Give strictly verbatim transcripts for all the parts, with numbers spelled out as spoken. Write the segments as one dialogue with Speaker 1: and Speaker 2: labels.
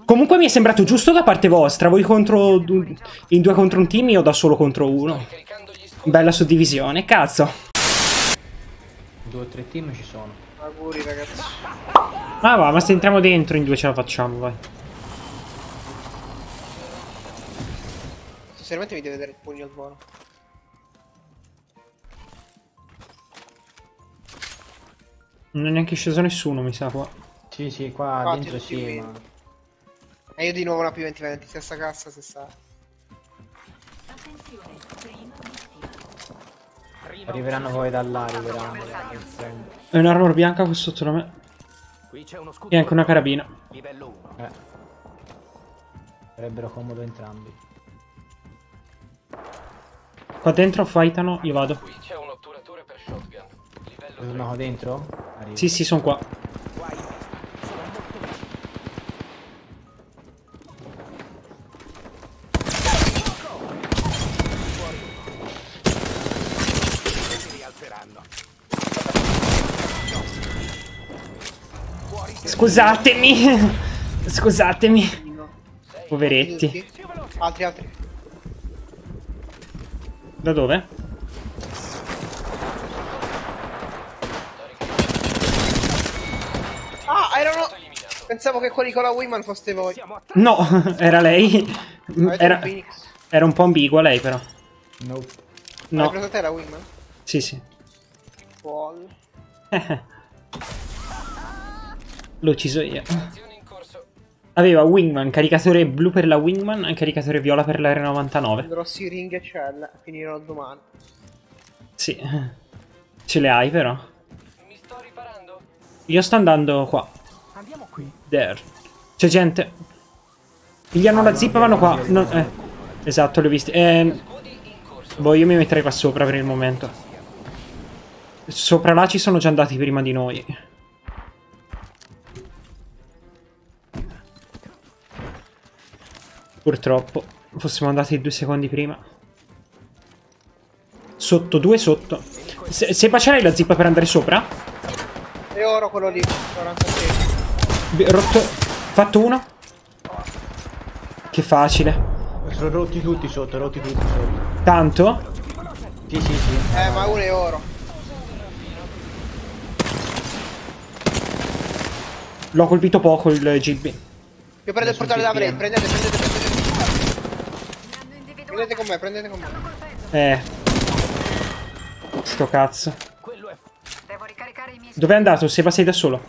Speaker 1: Comunque mi è sembrato giusto da parte vostra. Voi contro in due contro un team, io da solo contro uno. Bella suddivisione, cazzo.
Speaker 2: Due o tre team ci sono.
Speaker 3: Auguri ragazzi.
Speaker 1: Ah va, ma se entriamo dentro in due ce la facciamo, vai.
Speaker 3: Sinceramente mi deve dare il pugno al volo.
Speaker 1: Non è neanche sceso nessuno, mi sa qua.
Speaker 2: Sì, sì, qua
Speaker 3: Qua
Speaker 2: dentro
Speaker 3: tutti
Speaker 2: sì,
Speaker 3: qui.
Speaker 2: ma...
Speaker 3: E io di nuovo una P venti venti, stessa cassa, stessa...
Speaker 2: Arriveranno poi da là, arriveranno.
Speaker 1: È un'armor bianca qui sotto da me. E anche una carabina.
Speaker 2: Eh. Sarebbero comodo entrambi.
Speaker 1: Qua dentro fightano, io vado.
Speaker 2: Sono qua dentro? Arrivo.
Speaker 1: Sì, sì, sono qua. Scusatemi. Scusatemi. Poveretti.
Speaker 3: Altri, altri.
Speaker 1: Da dove?
Speaker 3: Ah, erano... Pensavo che quelli con la Wingman foste voi.
Speaker 1: No, era lei.
Speaker 3: Avete
Speaker 1: Era,
Speaker 3: un Phoenix?
Speaker 1: era un po' ambigua lei però.
Speaker 2: Nope.
Speaker 3: Hai
Speaker 1: No.
Speaker 3: preso te la Wingman?
Speaker 1: Sì, sì.
Speaker 3: Wall.
Speaker 1: L'ho ucciso io. Aveva Wingman, caricatore blu per la Wingman e caricatore viola per la R novantanove.
Speaker 3: Andrò Siring e Cell, finirò domani.
Speaker 1: Sì. Ce le hai però. Io sto andando qua.
Speaker 4: Andiamo qui.
Speaker 1: There. C'è gente. Pigliano la zip e vanno qua. No, eh. Esatto, li ho visti. Eh, boh, io mi metterei qua sopra per il momento. Sopra là ci sono già andati prima di noi. Purtroppo. Fossimo andati due secondi prima. Sotto, due sotto. Se, se bacerai la zip per andare sopra.
Speaker 3: E oro quello lì, quarantasei.
Speaker 1: B- Rotto. Fatto uno. Che facile.
Speaker 2: Sono rotti tutti sotto, rotti tutti sotto.
Speaker 1: Tanto?
Speaker 2: Sì, sì, sì.
Speaker 3: Eh, ma uno è oro.
Speaker 1: L'ho colpito poco il G B.
Speaker 3: Io prendo il portale da Braid, prendete, prendete, prendete. Prendete con me, prendete con me.
Speaker 1: Eh. Sto cazzo.
Speaker 4: Devo ricaricare i miei.
Speaker 1: Dove è andato? Seba, sei da solo.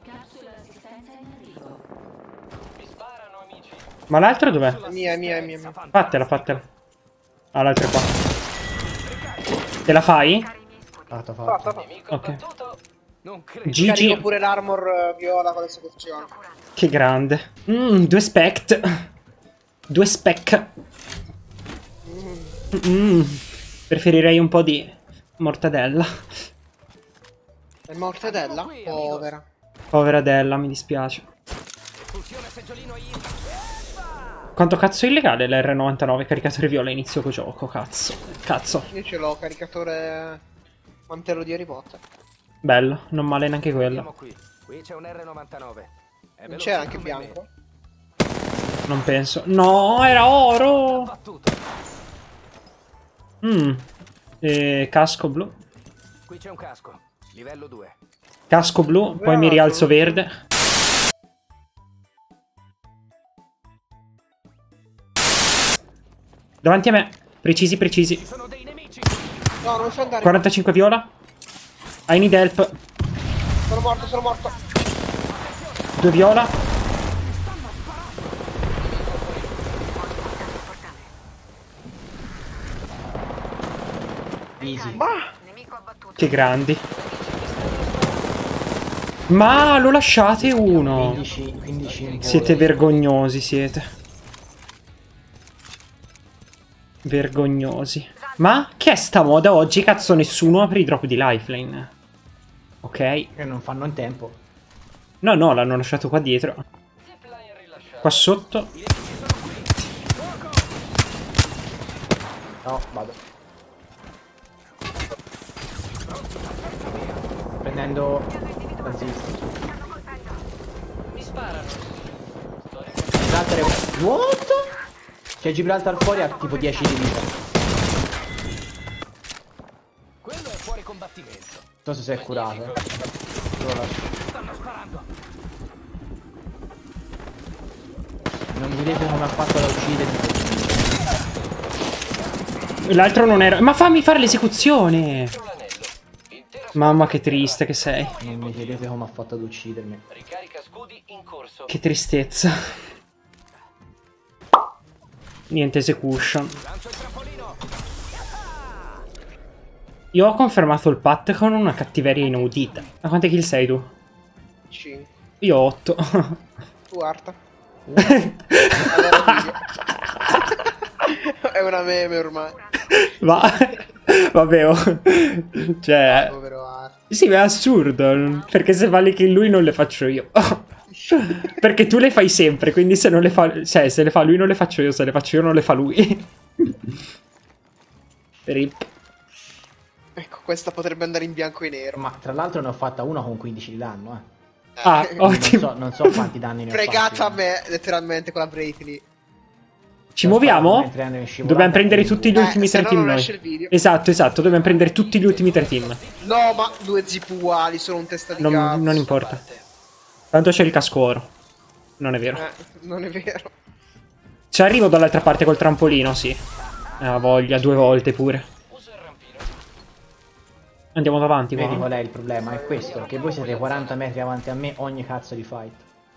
Speaker 1: Ma l'altro dov'è?
Speaker 3: È mia, è mia, è mia, è mia.
Speaker 1: Fatela, fatela. Ah, l'altro è qua. Te la fai?
Speaker 2: Fatto,
Speaker 3: Fa,
Speaker 2: fatto.
Speaker 3: fa, fa.
Speaker 1: Ok.
Speaker 3: Carico
Speaker 1: Gigi.
Speaker 3: pure l'armor eh, viola con l'esecuzione.
Speaker 1: Che grande. Mmm, due spect. Due spec. Mm. Preferirei un po' di mortadella.
Speaker 3: È mortadella? Povera.
Speaker 1: Povera Della, mi dispiace. Quanto cazzo è illegale l'R novantanove caricatore viola inizio co gioco, cazzo. Cazzo.
Speaker 3: Io ce l'ho, caricatore mantello di Harry Potter.
Speaker 1: Bello, non male neanche quello.
Speaker 5: Qui Qui c'è un R novantanove. È
Speaker 3: Non c'era anche
Speaker 5: veloce come
Speaker 3: bianco?
Speaker 1: Non penso. No, era oro.
Speaker 5: me. Battuto.
Speaker 1: Mm. E casco blu.
Speaker 5: Qui c'è un casco. Livello due.
Speaker 1: Casco blu, poi mi rialzo verde. Davanti a me. Precisi, precisi.
Speaker 5: Sono dei nemici.
Speaker 3: No, non so andare.
Speaker 1: quarantacinque viola. I need help.
Speaker 3: Sono morto, sono morto.
Speaker 1: Due viola.
Speaker 2: Easy.
Speaker 3: Ma
Speaker 4: Nemico abbattuto.
Speaker 1: Che grandi. Ma lo lasciate uno.
Speaker 2: quindici, quindici in volo.
Speaker 1: Siete vergognosi, siete. Vergognosi. Ma che è sta moda oggi? Cazzo, nessuno apre i drop di lifeline. Ok.
Speaker 2: Che non fanno in tempo.
Speaker 1: No, no, l'hanno lasciato qua dietro. Qua sotto.
Speaker 2: No, vado. Prendendo la zip.
Speaker 5: Mi sparano.
Speaker 2: Gibraltar è... What? C'è Gibraltar fuori a tipo dieci di vita.
Speaker 5: Quello è fuori combattimento.
Speaker 2: Non so se si è curato. Eh. Lo lascio.
Speaker 5: Stanno sparando.
Speaker 2: Non mi vedete come ha fatto da uccidere.
Speaker 1: L'altro non era... Ma fammi fare l'esecuzione! Mamma che triste che sei.
Speaker 2: Non mi chiedete come ha fatto ad uccidermi.
Speaker 5: Ricarica scudi in corso.
Speaker 1: Che tristezza. Niente execution.
Speaker 5: Lancio il trampolino.
Speaker 1: Io ho confermato il pat con una cattiveria inaudita. A quante kill sei tu?
Speaker 3: cinque.
Speaker 1: Io ho otto.
Speaker 3: Tu Arta. Allora, è una meme ormai.
Speaker 1: Ma... Vabbè, oh. Cioè...
Speaker 3: Povero Arta.
Speaker 1: Sì, ma è assurdo. Perché se fa le kill lui non le faccio io. Perché tu le fai sempre, quindi se non le fa... Cioè, se le fa lui non le faccio io, se le faccio io non le fa lui. Rip.
Speaker 3: Ecco, questa potrebbe andare in bianco e nero.
Speaker 2: Ma tra l'altro ne ho fatta una con quindici di danno, eh.
Speaker 1: Ah,
Speaker 2: Non
Speaker 1: ottimo.
Speaker 2: so, non so quanti danni ne ho
Speaker 3: Fregata a
Speaker 2: fatti.
Speaker 3: me, letteralmente, con la Bravely.
Speaker 1: Ci muoviamo?
Speaker 2: Mentre ero in scivolata,
Speaker 1: Dobbiamo prendere tutti gli
Speaker 3: Eh,
Speaker 1: ultimi
Speaker 3: se
Speaker 1: tre
Speaker 3: no
Speaker 1: team
Speaker 3: non
Speaker 1: noi.
Speaker 3: esce il video.
Speaker 1: Esatto, esatto, dobbiamo prendere tutti gli ultimi tre team.
Speaker 3: No, ma due zip uguali, sono un testa di
Speaker 1: Non,
Speaker 3: cazzo.
Speaker 1: non importa. Tanto c'è il casco oro. Non è vero.
Speaker 3: Eh, non è vero.
Speaker 1: Ci arrivo dall'altra parte col trampolino, sì. Ah, voglia, due volte pure. Andiamo davanti
Speaker 2: Vedi
Speaker 1: qua.
Speaker 2: qual è il problema? È questo, che voi siete quaranta metri avanti a me ogni cazzo di fight.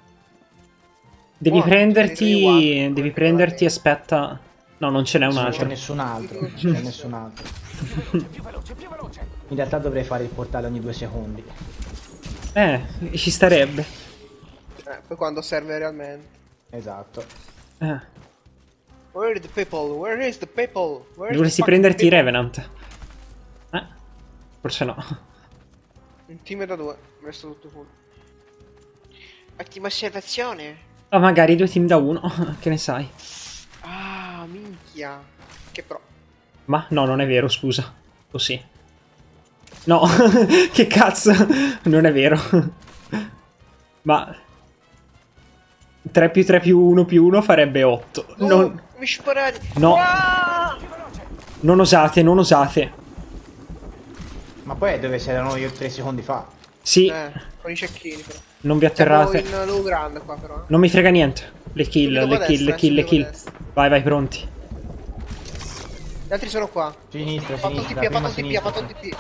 Speaker 1: Devi
Speaker 3: Oh,
Speaker 1: prenderti...
Speaker 3: devi-
Speaker 1: Devi prenderti, aspetta... No, non ce n'è un
Speaker 2: Non c'è
Speaker 1: altro.
Speaker 2: nessun altro, non c'è nessun altro.
Speaker 5: Più veloce, più veloce.
Speaker 2: In realtà dovrei fare il portale ogni due secondi.
Speaker 1: Eh, ci starebbe.
Speaker 3: Eh, poi quando serve realmente.
Speaker 2: Esatto.
Speaker 1: Eh,
Speaker 3: Where are the people? Where is the people? Where is
Speaker 1: dovresti
Speaker 3: the fucking
Speaker 1: prenderti i
Speaker 3: people?
Speaker 1: Revenant. Eh? Forse no.
Speaker 3: Un team da due, messo tutto full. Ottima osservazione.
Speaker 1: O magari due team da uno, che ne sai.
Speaker 3: Ah, minchia. Che pro.
Speaker 1: Ma no, non è vero, scusa. O sì. No, che cazzo. Non è vero. Ma... tre più tre più uno più uno farebbe otto.
Speaker 3: Oh,
Speaker 1: Non...
Speaker 3: mi sparati.
Speaker 1: No.
Speaker 3: Ah!
Speaker 1: Non osate, non osate.
Speaker 2: Ma poi è dove c'erano io tre secondi fa.
Speaker 1: Sì,
Speaker 3: Eh, con i cecchini però.
Speaker 1: non vi
Speaker 3: Siamo
Speaker 1: atterrate.
Speaker 3: in low ground qua però.
Speaker 1: Non mi frega niente. Le kill,
Speaker 3: Subito
Speaker 1: le
Speaker 3: qua
Speaker 1: kill, le
Speaker 3: destra,
Speaker 1: kill, le
Speaker 3: subito
Speaker 1: kill.
Speaker 3: qua destra.
Speaker 1: Vai, vai, pronti.
Speaker 3: Gli altri sono qua.
Speaker 2: Sinistra,
Speaker 3: Ha fatto un
Speaker 2: sinistra,
Speaker 3: T P, ha
Speaker 2: prima
Speaker 3: fatto un T P, ha fatto un
Speaker 2: sinistra.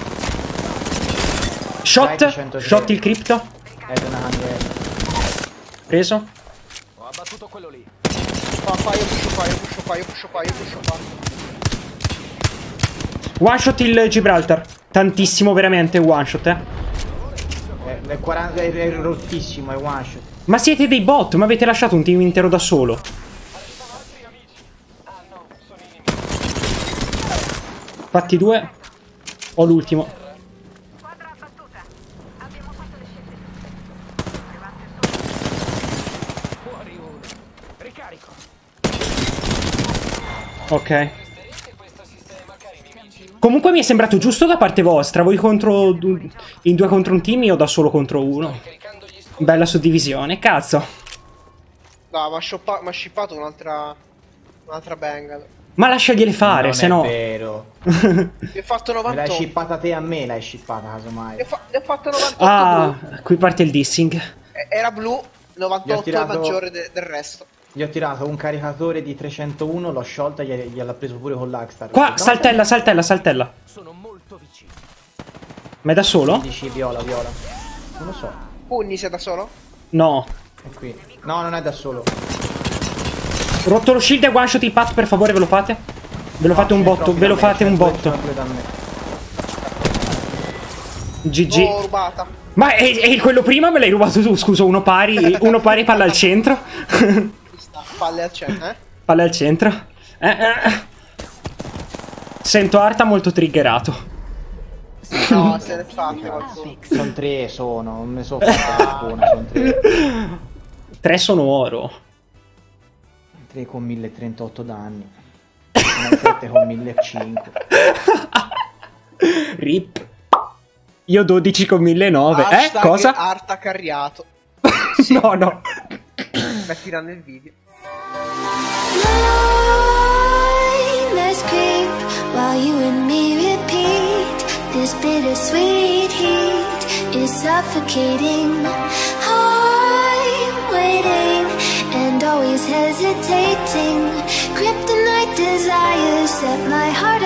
Speaker 3: T P.
Speaker 1: Shot,
Speaker 2: Right, centotré.
Speaker 1: shot il crypto.
Speaker 2: È una candela.
Speaker 1: Preso.
Speaker 5: Ho abbattuto quello lì.
Speaker 3: Qua, qua, io pusho qua, io pusho qua, io pusho qua, io pusho qua.
Speaker 1: One shot il Gibraltar. Tantissimo, veramente, one shot, eh.
Speaker 2: È, è, quaranta, è, è rottissimo, è one shot.
Speaker 1: Ma siete dei bot, ma avete lasciato un team intero da solo. Fatti due. Ho l'ultimo.
Speaker 4: Squadra abbattuta. Abbiamo fatto le scelte. Levante su.
Speaker 5: Fuori uno. Ricarico.
Speaker 1: Ok. Comunque mi è sembrato giusto da parte vostra. Voi contro... in due contro un team, io da solo contro uno. Bella suddivisione, cazzo.
Speaker 3: No, ma ha shippato un'altra... Un'altra Bengal.
Speaker 1: Ma lasciagliele fare,
Speaker 2: non
Speaker 1: se
Speaker 2: è
Speaker 1: no...
Speaker 2: vero.
Speaker 3: Mi ha fatto
Speaker 2: Me l'hai
Speaker 3: novantotto.
Speaker 2: shippata te a me, l'hai shippata casomai.
Speaker 3: Ne ho, fa- ne ho fatto novantotto
Speaker 1: Ah,
Speaker 3: blu.
Speaker 1: qui parte il dissing.
Speaker 3: E- Era blu, novantotto
Speaker 2: Gli ho tirato-
Speaker 3: è maggiore de- del resto.
Speaker 2: Gli ho tirato un caricatore di trecentouno, l'ho sciolta e gliel- gliel'ha preso pure con l'Agstar.
Speaker 1: Qua, saltella, saltella, saltella.
Speaker 5: Sono molto vicino.
Speaker 1: Ma è da solo?
Speaker 2: Dici viola, viola. Non lo so.
Speaker 3: Pugni sei da solo?
Speaker 1: No.
Speaker 2: È qui. No, non è da solo.
Speaker 1: Rotto lo shield e one shot il pat, per favore, ve lo fate? Ve lo fate un botto, ve lo fate un botto. G G.
Speaker 3: Oh, rubata.
Speaker 1: Ma è, è quello prima me l'hai rubato tu, scusa, uno pari, uno pari palla al centro.
Speaker 3: Ci sta, palle al centro, eh?
Speaker 1: Palla al centro. Eh, eh. Sento Arta molto triggerato.
Speaker 3: No, se ne fatte qualcuno.
Speaker 2: Sono tre, sono. Non ne so fatta qualcuna, sono tre.
Speaker 1: Tre sono oro.
Speaker 2: tre con mille e trentotto danni. sette con mille e cinque.
Speaker 1: Rip. Io dodici con mille e nove. Eh,
Speaker 3: Hashtag
Speaker 1: cosa?
Speaker 3: Arta carriato.
Speaker 1: No, no.
Speaker 3: metteranno il video.
Speaker 6: Nightmares creep while you and me repeat. This bittersweet heat is suffocating. I'm waiting and always hesitating. Kryptonite desires set my heart